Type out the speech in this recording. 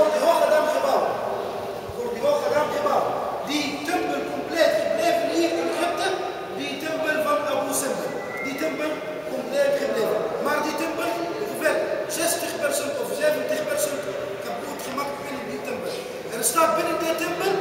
voor die hoge dam gebouwd. Voor die hoge dam gebouwd. Die tempel compleet gebleven hier in Egypte. Die tempel van Abu Simbel. Die tempel compleet gebleven. Maar die tempel, ongeveer 60% of 70% kapot gemaakt binnen die tempel. Er staat binnen die tempel